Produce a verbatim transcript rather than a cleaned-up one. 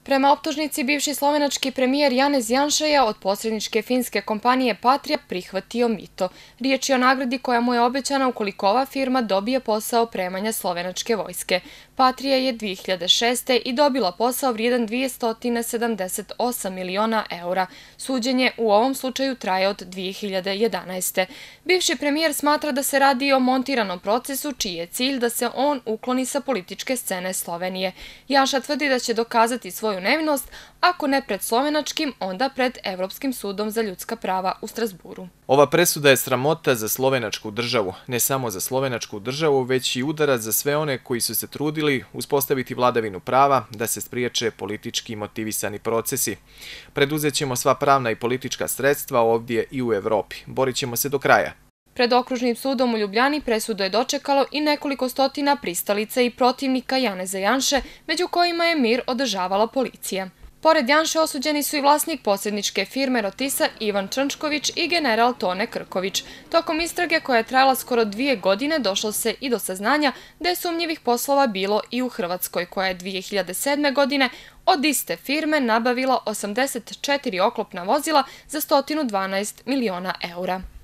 Prema optužnici, bivši slovenački premijer Janez Janša je od posredničke finske kompanije Patria prihvatio mito. Riječ je o nagradi koja mu je obećana ukoliko ova firma dobije posao opremanja slovenačke vojske. Patria je dvije hiljade šeste. i dobila posao vrijedan dvjesto sedamdeset osam miliona eura. Suđenje u ovom slučaju traje od dvije hiljade jedanaeste. Bivši premijer smatra da se radi o montiranom procesu čiji je cilj da se on ukloni sa političke scene Slovenije. Janša tvrdi da će dokazati svoju nevinost, ako ne pred slovenačkim, onda pred Evropskim sudom za ljudska prava u Strasburu. Ova presuda je sramota za slovenačku državu, ne samo za slovenačku državu, već i udarac za sve one koji su se trudili uspostaviti vladavinu prava da se spriječe politički motivisani procesi. Preduzet ćemo sva pravna i politička sredstva ovdje i u Evropi. Borit ćemo se do kraja. Pred okružnim sudom u Ljubljani presudu je dočekalo i nekoliko stotina pristalica i protivnika Janeza Janše, među kojima je mir održavala policija. Pored Janše osuđeni su i vlasnik posredničke firme Rotisa Ivan Črnčković i general Tone Krković. Tokom istrage koja je trajala skoro dvije godine došlo se i do saznanja da je sumnjivih poslova bilo i u Hrvatskoj, koja je dvije hiljade sedme. godine od iste firme nabavila osamdeset četiri oklopna vozila za sto dvanaest miliona eura.